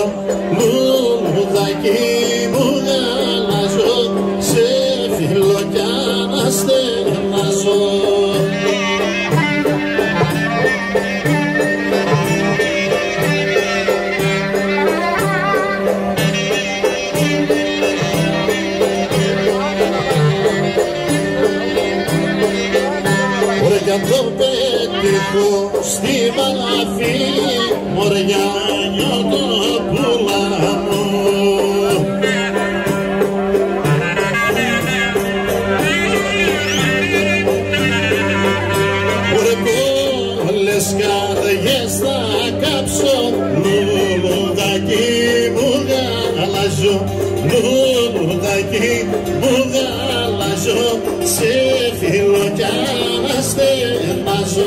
λουλουδάκι μου γαλάζω, σε φιλώ κι αναστενάζω. Για το πετύχω στη βαλαφή, μωριά νιώτο πουλά μου. Ωραία πολλές καρδιές θα κάψω, λουλουδάκι μου γαλάζω, λουλουδάκι μου γαλάζω, σε φιλώ κι αναστενάζω.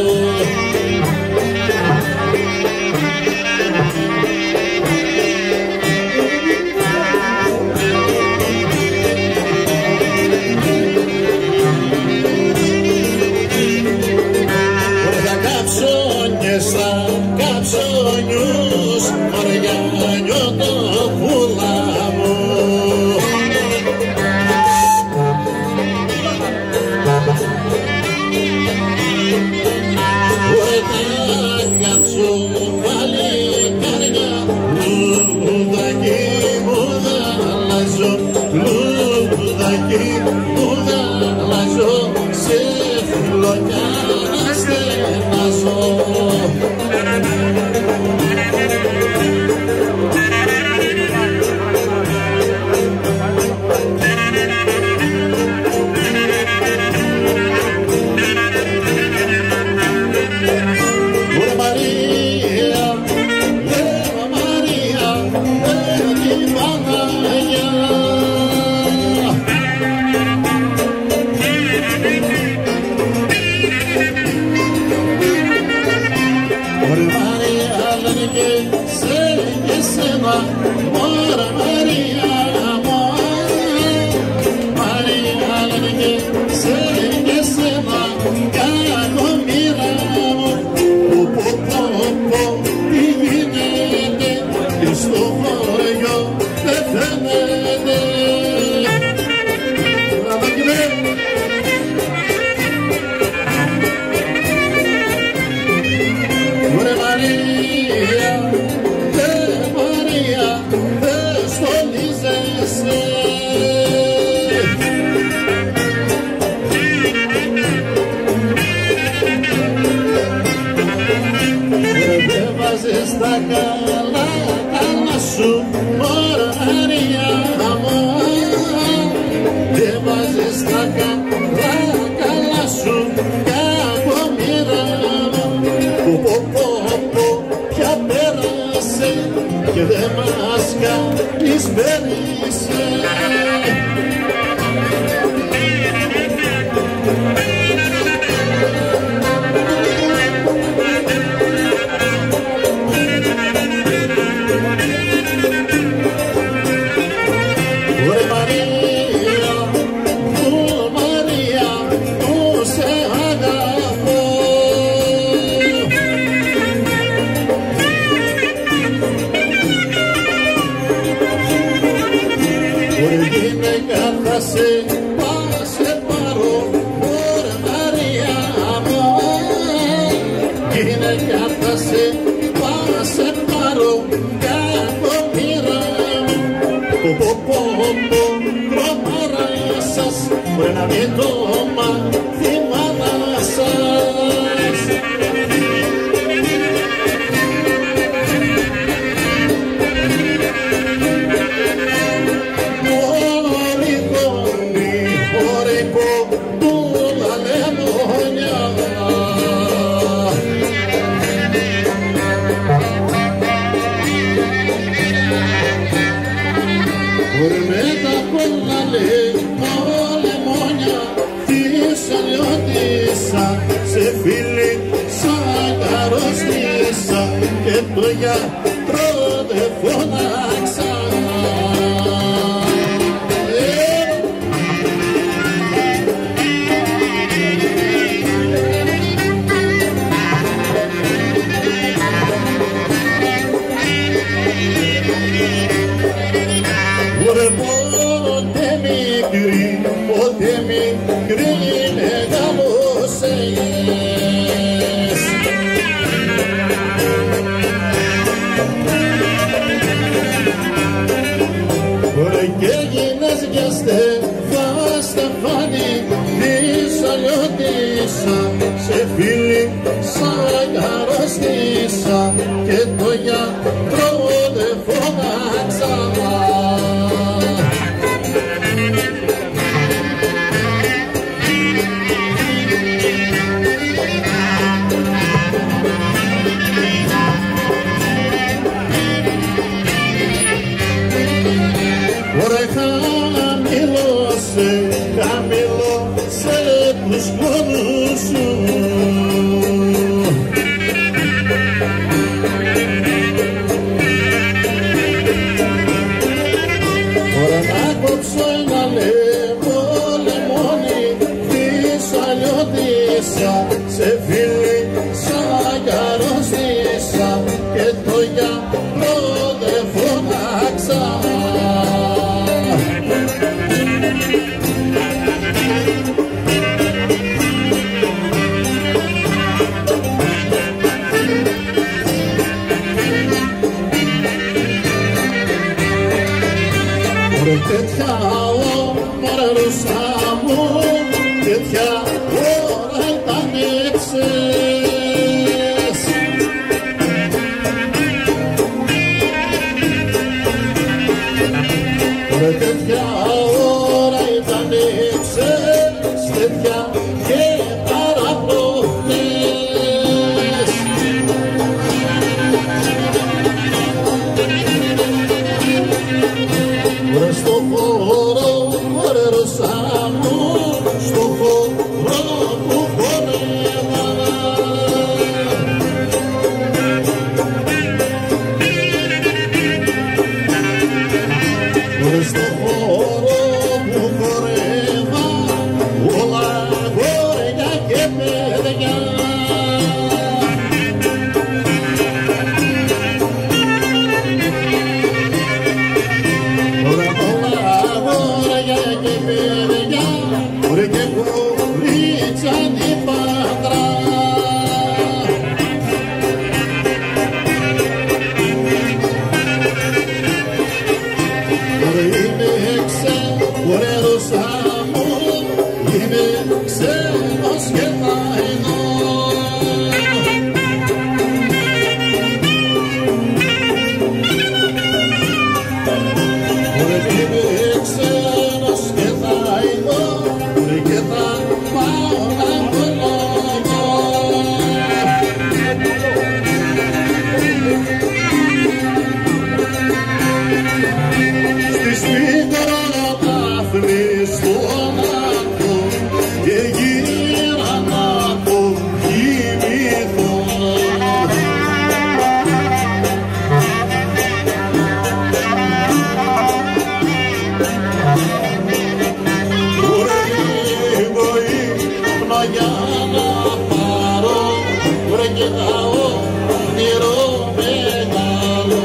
Ωραία καψόνιες θα καψόνιους, ωραία νιώτο πουλά μου. Λουλουδάκι μου γαλάζω, λουλουδάκι μου γαλάζω, σε φιλώ κι αναστενάζω. Στα καλά καλά σου, Μαρία μου, δεν βάζεις τα καλά καλά σου, κακομοίρα μου, που πια πέρασε και δεν μας κάνεις πέρασε. Σε πάρω, ωραία Μαρία μου, γυναίκα θα σε πάρω, κακομοίρα μου, προμάρα σας, μπορεί να μην το μάθει μάνα σας. Σε φίλη σαν αρρώστησα και το γιατρό δεν φώναξα. και έγινες για Στεφάνη της αλλιώτησα, σε φίλη σαν αρρώστησα και το γιατρό δεν φωνάξα. Χαμηλώσε τους πόνους σου. Τώρα να κόψω ένα λεμόνι της αλλιώτησα, σε φίλη σαν αρρώστησα και το γιατρό δεν φωνάξα. Τέτοια όμορφα μου, τέτοια ώρα ήταν έξες. Τέτοια ώρα ήταν έξες, τέτοια και παραπλωές. Στο χώρο, ρε Ρωσά μου, στο χώρο που χορεύα. Στο χώρο που χορεύα, όλα γόρια και παιδιά. Και κορίτσαν η Πάτρα. Είναι ξένος μου, είναι ξένος και θα ενώ. Είναι ξένος και θα ενώ και θα πάω να κολλώνω. Στη Σμύκρα Δάφνη στον άκρο και γύρα να το κοιμηθώ. Για να πάρω, βρε και τα όνειρο μεγάλο.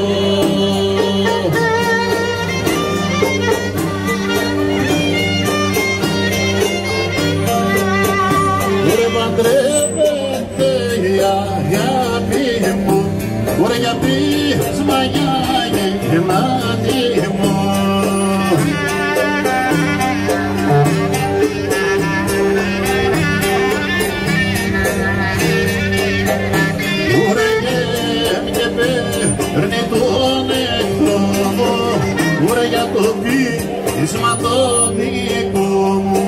Βρε παντρεύεται η αγάπη μου, βρε για πείσμα για γεμάτη μου. Παίρνει τον εχθρό μου, ούρα για το πείσμα το δικό μου.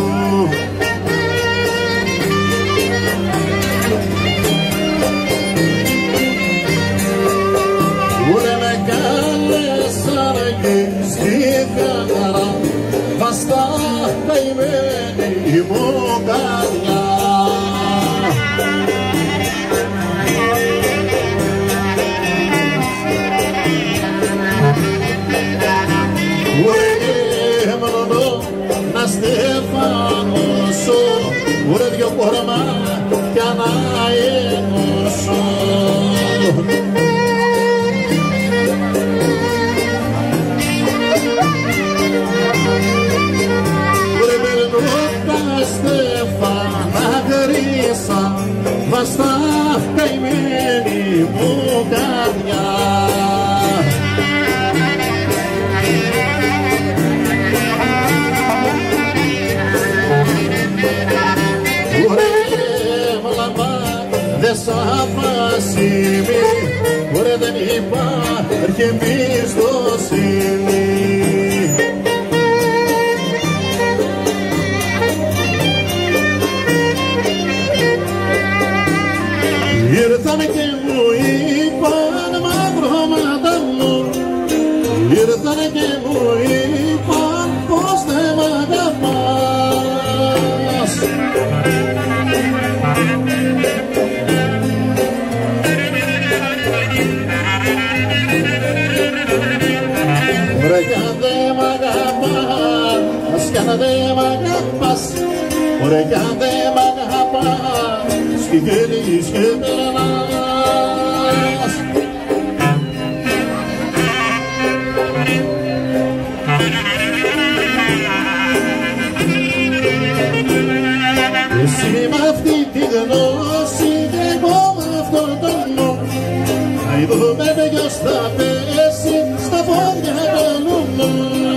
Ούρα με κάλεσαν και στη χαρά, βαστά καημένη μου καρδιά. Να στεφανώσω, ούτε δυο κορμά κι να ενώσω. Βρε παίρνω τα στεφάνα χρύσα, βαστά καημένη μου καρδιά. εμπιστοσύνη. Ήρθανε και μου είπαν μαύρο μαντανό, ήρθανε και μου είπαν πως δεν μ' αγαπάς. Βρε κι αν δεν μ' αγαπάς, κι αν δεν μ' αγαπάς, βρε κι αν δεν μ' αγαπάς, σκυγέλεις και περνάς. Εσύ μ' αυτή τη γνώση και εγώ μ' αυτόν τον νο, να ειδούμε ποιος θα πέσει στα πόδια του νου.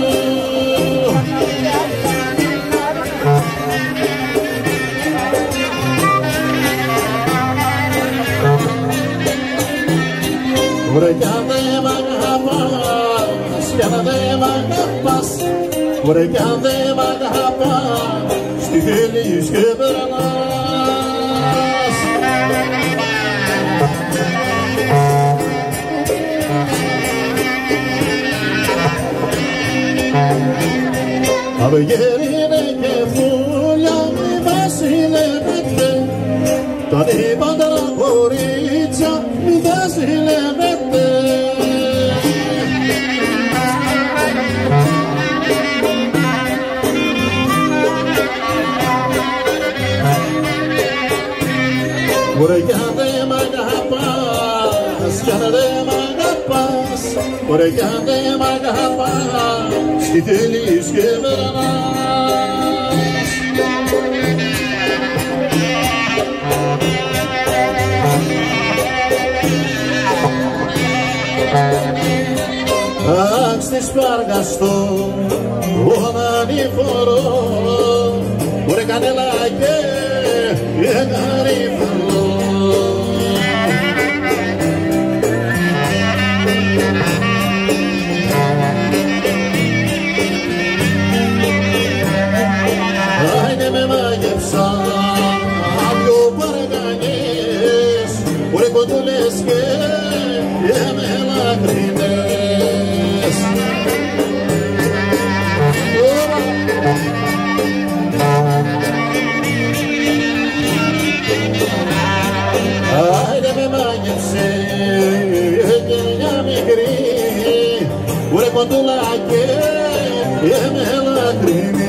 Βρε κι αν δεν μ' αγαπάς, κι αν δεν μ' αγαπάς, βρε κι αν δεν μ' αγαπάς, τι θέλεις και περνάς. Αυγέρινε και φούλια μη βασιλεύετε, τα νύπαντρα κορίτσια μη βασιλεύετε. Βρε κι αν δεν μ' αγαπάς, κι αν δεν μ' αγαπάς, βρε κι αν δεν μ' αγαπάς, τι θέλεις και περνάς. Αν στη σπαργαστώ, τον ανηφορώ, βρε κανελάκε, γαρίφαλο. Άιντε με μάγεψαν δυο παραγανιές, βρε κοντούλες και με λαχρινές. Άιντε με μάγεψε και μια μικρή, βρε κοντούλα και με λαχρινή.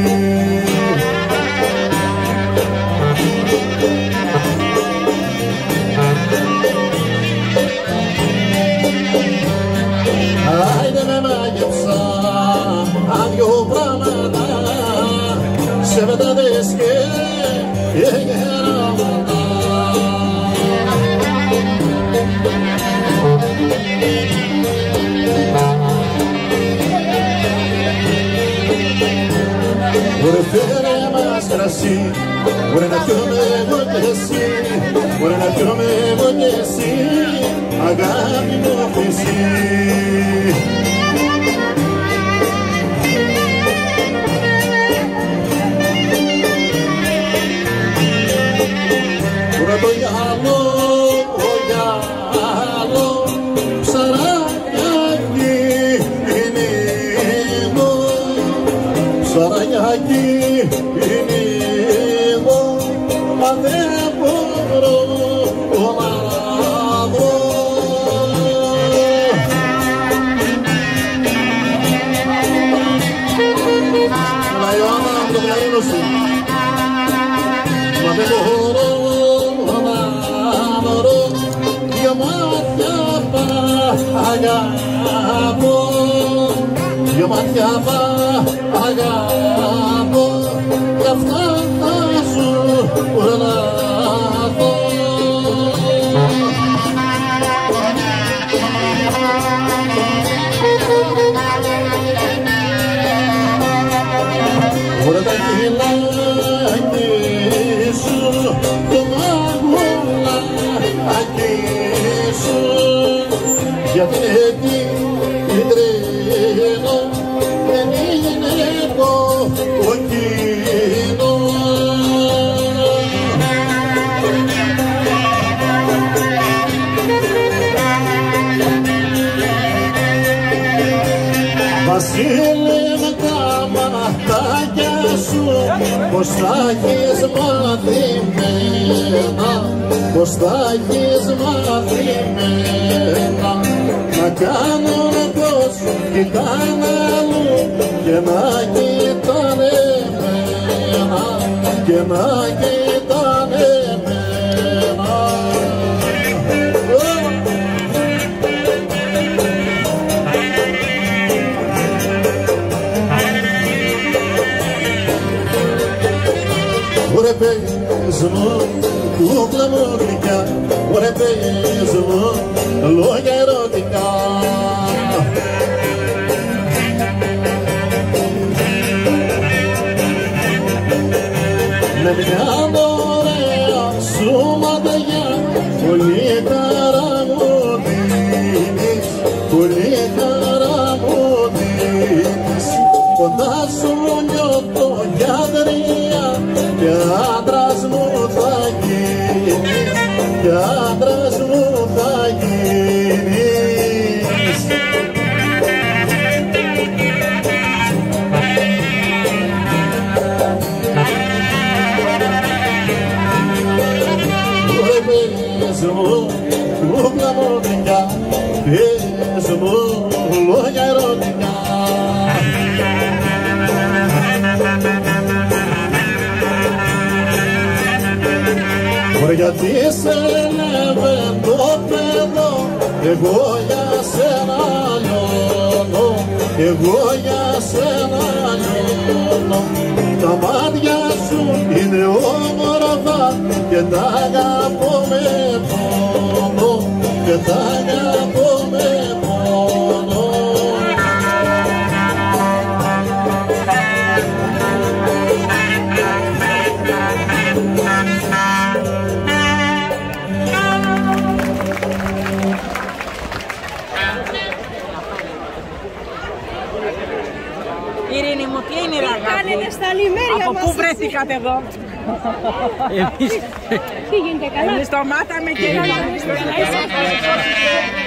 Άιντε με μάγεψα δυο πράγματα, σε μεταδες και γεράματα. Βρε φέρε μας κρασί, βρε να πιούμε εγώ και εσύ, βρε να πιούμε εγώ και εσύ, αγάπη μου χρυσή. Βρε το γυαλό, το γυαλό, ψαράκι είναι εγώ, ψαράκι είναι εγώ, μα δεν μπορώ να δω. Λαϊώνα, το πλαίνο σου, μα δεν μπορώ να δω, για μάτια αγαπώ, για μάτια αγαπώ, κι αυτά θα σου προλάβω. Βρε τα κιλάκι σου, το μαγουλάκι σου, γιατί εκεί φίλε με τα ματάκια σου πως θα έχεις μαθημένα, πως θα έχεις μαθημένα να κάνουν πως κοιτάνε αλλού και να κοιτάνε εμένα, και να κοιτάνε εμένα. Ωρε πες μου, κούκλα μου γλυκιά, ωρε πες μου, λόγια ερωτικά. Με μια ωραία σου ματιά, πολύ χαρά μου δίνεις, πολύ χαρά μου δίνεις. Κοντά σου νιώθω γιατρία και άντρας μου θα γίνεις, και άντρας μου θα γίνεις. Πες μου, κούκλα μου γλυκιά, πες μου λόγια ερωτικά. Μωρέ γιατί σε λέμε το παιδό, εγώ για σένα λιώνω, εγώ για σένα λιώνω. Τα μάτια σου είναι όμορφα και τα αγαπώ με πόνο, και τα αγαπώ με πόνο. Ειρήνη μου, τι είναι ρε αγάπη? Κάνετε στα λιμέρια Από μας. πού βρεθήκατε εδώ? Τι γίνεται καλά? Εμείς το μάθαμε και